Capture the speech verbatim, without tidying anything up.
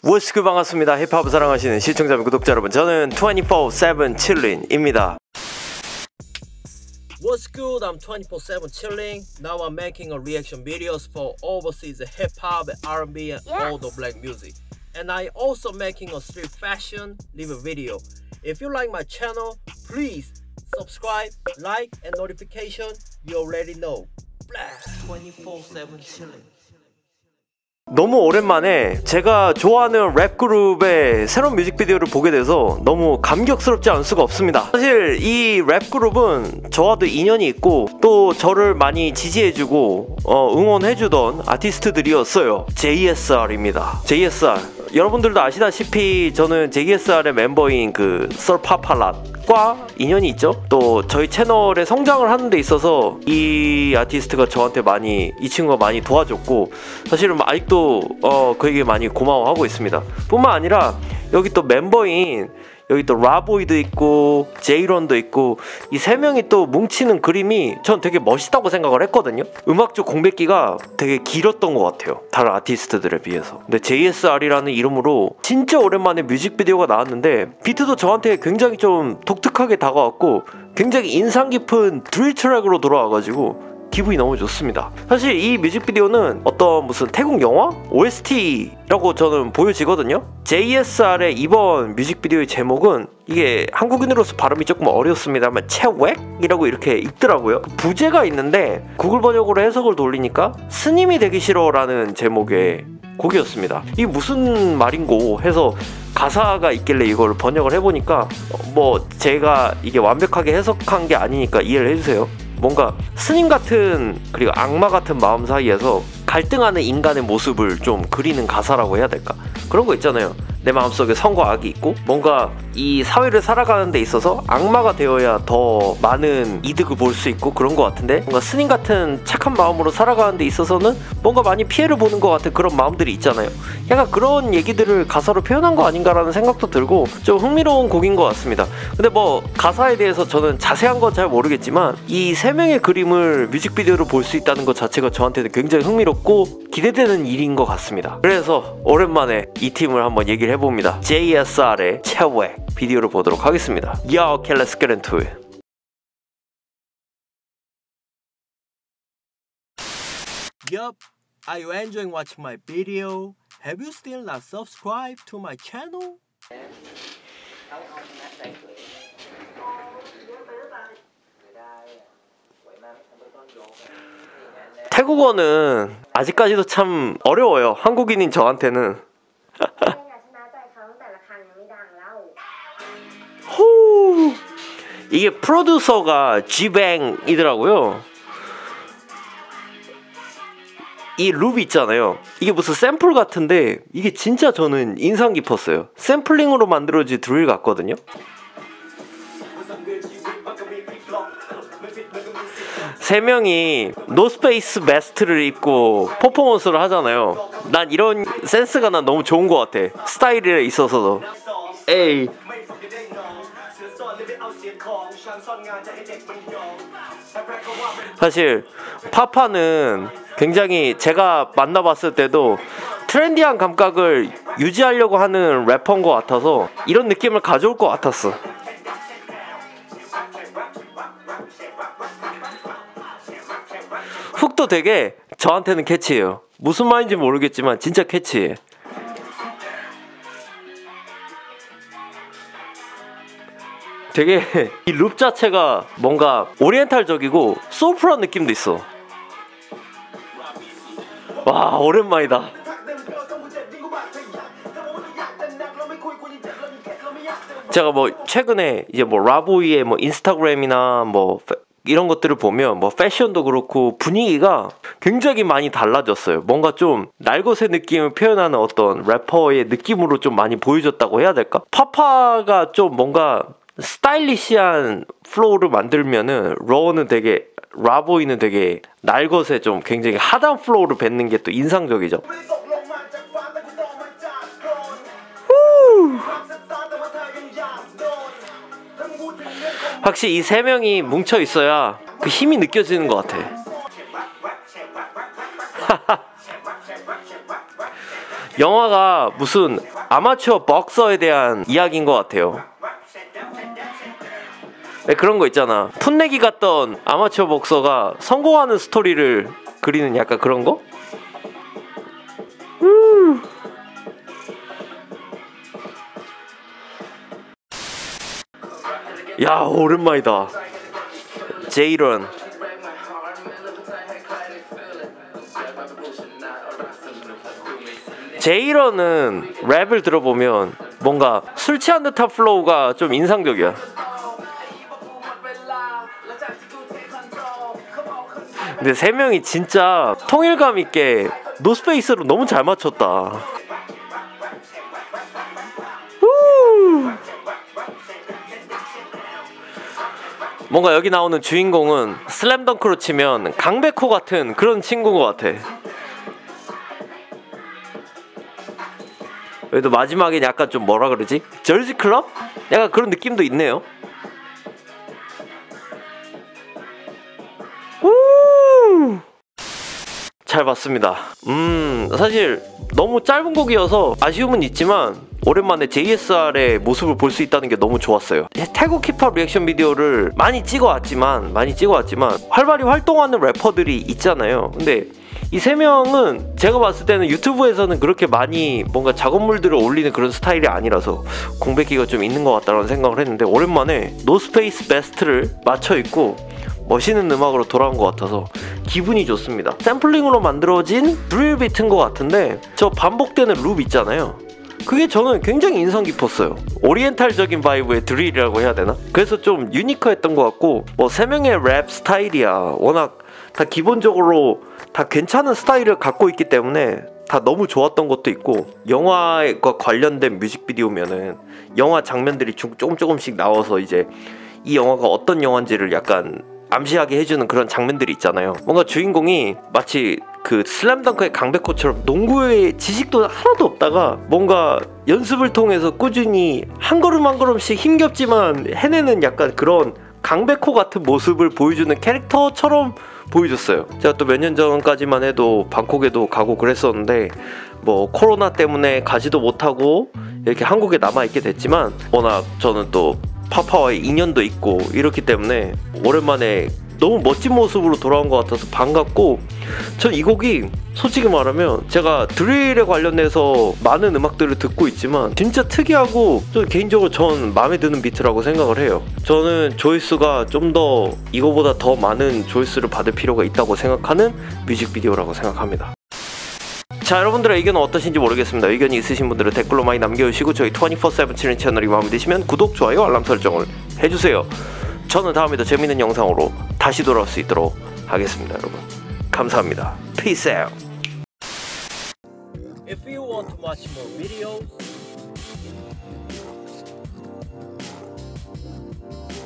워스크 반갑습니다. 힙합을 사랑하시는 시청자 및 구독자 여러분, 저는 이십사 세븐 칠린입니다. What's good? I'm twenty-four seven chilling. Now I'm making a reaction videos for overseas hip hop, R and B, and yes. all the black music. And I also making a street fashion live video. If you like my channel, please subscribe, like, and notification. You already know. twenty-four seven chilling. 너무 오랜만에 제가 좋아하는 랩 그룹의 새로운 뮤직비디오를 보게 돼서 너무 감격스럽지 않을 수가 없습니다. 사실 이 랩 그룹은 저와도 인연이 있고 또 저를 많이 지지해주고 어, 응원해주던 아티스트들이었어요. 제이에스알입니다. 제이에스알 여러분들도 아시다시피 저는 제이에스알의 멤버인 그 썰파팔랏과 인연이 있죠. 또 저희 채널의 성장을 하는 데 있어서 이 아티스트가 저한테 많이, 이 친구가 많이 도와줬고 사실은 아직도 어, 그에게 많이 고마워하고 있습니다. 뿐만 아니라 여기 또 멤버인 여기 또 라보이도 있고 제이런도 있고 이 세 명이 또 뭉치는 그림이 전 되게 멋있다고 생각을 했거든요. 음악적 공백기가 되게 길었던 것 같아요, 다른 아티스트들에 비해서. 근데 제이에스알이라는 이름으로 진짜 오랜만에 뮤직비디오가 나왔는데 비트도 저한테 굉장히 좀 독특하게 다가왔고 굉장히 인상 깊은 드릴 트랙으로 돌아와가지고 기분이 너무 좋습니다. 사실 이 뮤직비디오는 어떤 무슨 태국 영화? 오에스티라고 저는 보여지거든요. 제이에스알의 이번 뮤직비디오의 제목은 이게 한국인으로서 발음이 조금 어렵습니다만 채웩이라고 이렇게 읽더라고요. 부제가 있는데 구글 번역으로 해석을 돌리니까 스님이 되기 싫어라는 제목의 곡이었습니다. 이게 무슨 말인고 해서 가사가 있길래 이걸 번역을 해보니까 뭐 제가 이게 완벽하게 해석한 게 아니니까 이해를 해주세요. 뭔가 스님 같은 그리고 악마 같은 마음 사이에서 갈등하는 인간의 모습을 좀 그리는 가사라고 해야 될까? 그런 거 있잖아요. 내 마음속에 선과 악이 있고 뭔가 이 사회를 살아가는 데 있어서 악마가 되어야 더 많은 이득을 볼 수 있고 그런 것 같은데 뭔가 스님 같은 착한 마음으로 살아가는 데 있어서는 뭔가 많이 피해를 보는 것 같은 그런 마음들이 있잖아요. 약간 그런 얘기들을 가사로 표현한 거 아닌가라는 생각도 들고 좀 흥미로운 곡인 것 같습니다. 근데 뭐 가사에 대해서 저는 자세한 건 잘 모르겠지만 이 세 명의 그림을 뮤직비디오로 볼 수 있다는 것 자체가 저한테는 굉장히 흥미롭고 기대되는 일인 것 같습니다. 그래서 오랜만에 이 팀을 한번 얘기를 해봅니다. 제이에스알의 채웩 비디오를 보도록 하겠습니다. Yo, okay, let's get into it. Yup, are you enjoying watching my video? Have you still not subscribed to my channel? 태국어는 아직까지도 참 어려워요. 한국인인 저한테는. 호, 이게 프로듀서가 G뱅이더라고요. 이 룹 있잖아요. 이게 무슨 샘플 같은데 이게 진짜 저는 인상 깊었어요. 샘플링으로 만들어진 드릴 같거든요. 세 명이 노스페이스 베스트를 입고 퍼포먼스를 하잖아요. 난 이런 센스가 난 너무 좋은 것 같아. 스타일에 있어서도. 에이. 사실 파파는 굉장히 제가 만나봤을 때도 트렌디한 감각을 유지하려고 하는 래퍼인 것 같아서 이런 느낌을 가져올 것 같았어. 훅도 되게 저한테는 캐치해요. 무슨 말인지 모르겠지만 진짜 캐치해. 되게 이 룹 자체가 뭔가 오리엔탈적이고 소프트한 느낌도 있어. 와, 오랜만이다. 제가 뭐 최근에 이제 뭐 라보이의 뭐 인스타그램이나 뭐 이런 것들을 보면 뭐 패션도 그렇고 분위기가 굉장히 많이 달라졌어요. 뭔가 좀 날것의 느낌을 표현하는 어떤 래퍼의 느낌으로 좀 많이 보여줬다고 해야 될까? 파파가 좀 뭔가 스타일리시한 플로우를 만들면은 러는 되게, 라보이는 되게 날것에 좀 굉장히 하단 플로우를 뱉는 게 또 인상적이죠. 확실히 이 세 명이 뭉쳐 있어야 그 힘이 느껴지는 것 같아. 영화가 무슨 아마추어 복서에 대한 이야기인 것 같아요. 네, 그런 거 있잖아. 풋내기 같던 아마추어 복서가 성공하는 스토리를 그리는 약간 그런 거? 음. 야, 오랜만이다. 제이런. 제이런은 랩을 들어보면 뭔가 술 취한 듯한 플로우가 좀 인상적이야. 근데 세 명이 진짜 통일감 있게 노스페이스로 너무 잘 맞췄다. 우! 뭔가 여기 나오는 주인공은 슬램덩크로 치면 강백호 같은 그런 친구인 것 같아. 그래도 마지막엔 약간 좀 뭐라 그러지? 저지 클럽? 약간 그런 느낌도 있네요. 우! 잘 봤습니다. 음, 사실 너무 짧은 곡이어서 아쉬움은 있지만 오랜만에 제이에스알의 모습을 볼 수 있다는 게 너무 좋았어요. 태국 힙합 리액션 비디오를 많이 찍어왔지만 많이 찍어왔지만 활발히 활동하는 래퍼들이 있잖아요. 근데 이 세 명은 제가 봤을 때는 유튜브에서는 그렇게 많이 뭔가 작업물들을 올리는 그런 스타일이 아니라서 공백기가 좀 있는 것 같다는 생각을 했는데 오랜만에 노스페이스 베스트를 맞춰 입고 멋있는 음악으로 돌아온 것 같아서 기분이 좋습니다. 샘플링으로 만들어진 드릴 비트인 것 같은데 저 반복되는 룹 있잖아요. 그게 저는 굉장히 인상 깊었어요. 오리엔탈적인 바이브의 드릴이라고 해야 되나? 그래서 좀 유니크했던 것 같고 뭐 세 명의 랩 스타일이야 워낙 다 기본적으로 다 괜찮은 스타일을 갖고 있기 때문에 다 너무 좋았던 것도 있고 영화과 관련된 뮤직비디오면은 영화 장면들이 조금 조금씩 나와서 이제 이 영화가 어떤 영화인지를 약간 암시하게 해주는 그런 장면들이 있잖아요. 뭔가 주인공이 마치 그 슬램덩크의 강백호처럼 농구의 지식도 하나도 없다가 뭔가 연습을 통해서 꾸준히 한 걸음 한 걸음씩 힘겹지만 해내는 약간 그런 강백호 같은 모습을 보여주는 캐릭터처럼 보여줬어요. 제가 또 몇 년 전까지만 해도 방콕에도 가고 그랬었는데 뭐 코로나 때문에 가지도 못하고 이렇게 한국에 남아있게 됐지만 워낙 저는 또 파파와의 인연도 있고 이렇기 때문에 오랜만에 너무 멋진 모습으로 돌아온 것 같아서 반갑고 전 이 곡이 솔직히 말하면 제가 드릴에 관련해서 많은 음악들을 듣고 있지만 진짜 특이하고 좀 개인적으로 전 마음에 드는 비트라고 생각을 해요. 저는 조회수가 좀 더 이거보다 더 많은 조회수를 받을 필요가 있다고 생각하는 뮤직비디오라고 생각합니다. 자, 여러분들의 의견은 어떠신지 모르겠습니다. 의견이 있으신 분들은 댓글로 많이 남겨주시고 저희 이십사 세븐 칠인 채널이 마음에 드시면 구독, 좋아요, 알람 설정을 해주세요. 저는 다음에도 재밌는 영상으로 다시 돌아올 수 있도록 하겠습니다. 여러분 감사합니다. Peace out. If you want to watch more videos,